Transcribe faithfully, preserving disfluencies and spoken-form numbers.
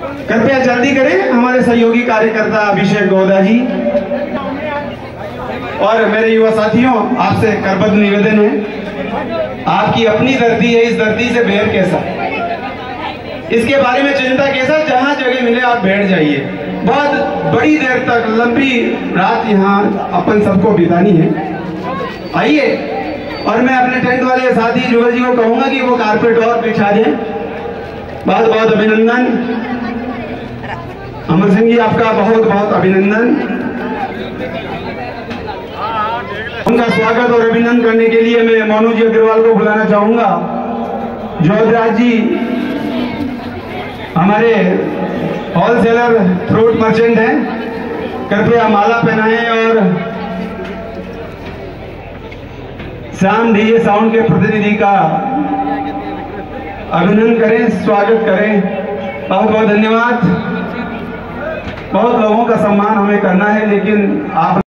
कृपया जल्दी करें, हमारे सहयोगी कार्यकर्ता अभिषेक गौदा जी और मेरे युवा साथियों, आपसे करबद्ध निवेदन है, आपकी अपनी धरती है, इस धरती से बेर कैसा, इसके बारे में चिंता कैसा, जहां जगह मिले आप बैठ जाइए। बहुत बड़ी देर तक लंबी रात यहाँ अपन सबको बितानी है। आइए, और मैं अपने टेंट वाले साथी जुगल जी को कहूंगा कि वो कारपेट और बिछा दें। बहुत बहुत अभिनंदन अमर सिंह जी, आपका बहुत बहुत अभिनंदन। उनका स्वागत और अभिनंदन करने के लिए मैं मोनू जी अग्रवाल को बुलाना चाहूंगा। जोधराज जी हमारे होलसेलर फ्रूट मर्चेंट हैं, कृपया माला पहनाएं और श्याम डीजे साउंड के प्रतिनिधि का अभिनंदन करें, स्वागत करें। बहुत बहुत धन्यवाद। बहुत लोगों का सम्मान हमें करना है, लेकिन आप